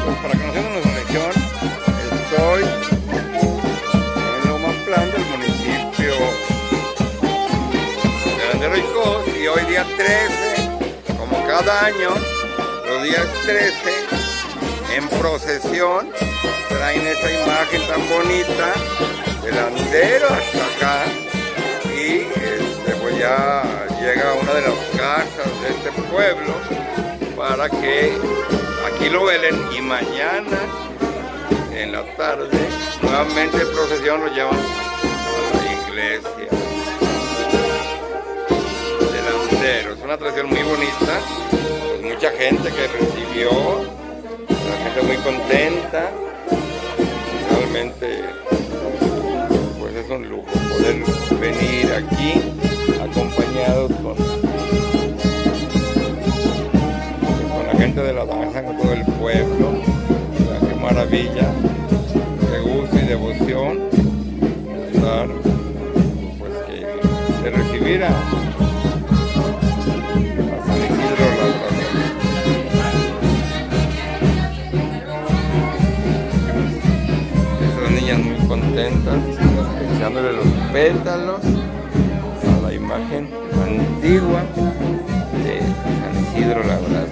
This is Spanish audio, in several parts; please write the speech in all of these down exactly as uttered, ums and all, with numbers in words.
Pues para conocer nuestra región, estoy en Lomaplán del municipio de Landeros y Cos, y hoy día trece, como cada año, los días trece, en procesión, traen esa imagen tan bonita de Landero hasta acá, y este, pues ya llega a una de las casas de este pueblo para que aquí lo velen, y mañana en la tarde nuevamente en procesión lo llevan a la iglesia de Landero. Es una tradición muy bonita, pues mucha gente que recibió, la gente muy contenta. Realmente pues es un lujo poder venir aquí acompañados con, con la gente de la danza, con todo el pueblo. O sea, qué maravilla, qué gusto y devoción estar, pues que de recibir a, a San Isidro Labrador. Esas niñas muy contentas, echándole los pétalos a la imagen antigua de San Isidro Labrador.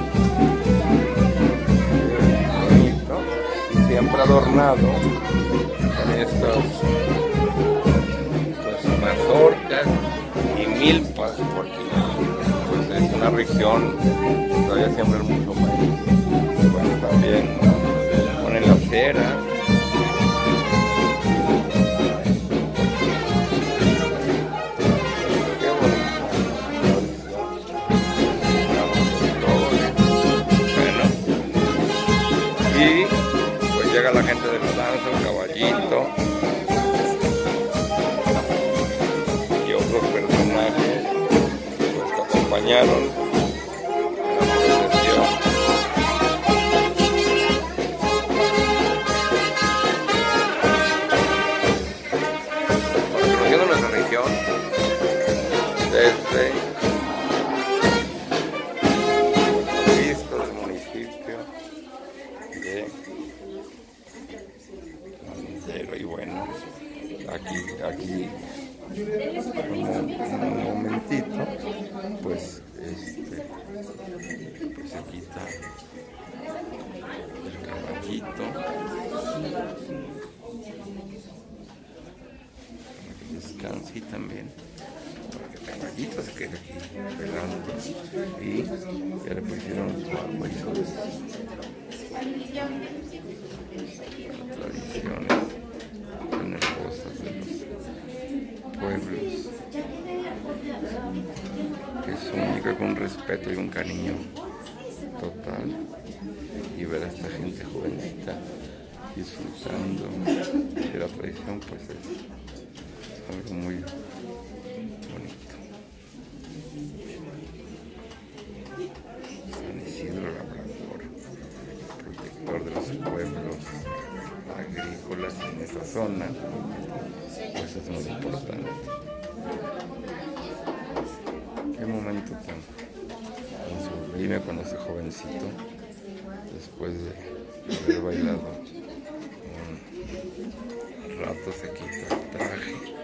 Bonito, y siempre adornado con estas pues, mazorcas y milpas, porque pues, es una región que todavía siembran mucho maíz. Bueno, también ponen las ceras. Y pues llega la gente de la danza, el caballito y otros personajes pues, que acompañaron en la procesión. Conociendo nuestra región desde y bueno, aquí, aquí un, un momentito, pues este, pues se quita el caballito para que descanse, y también para que el caballito se quede aquí pelando, y ya le pusieron su agua y sus tradiciones tan hermosas de los pueblos, que es única, con respeto y un cariño total. Y ver a esta gente jovencita disfrutando de la tradición, pues es algo muy bonito. San Isidro Labrador, protector de los pueblos agrícolas en esta zona, pues es muy importante. Qué momento tan, tan sublime cuando ese jovencito, después de haber bailado un rato, se quita el traje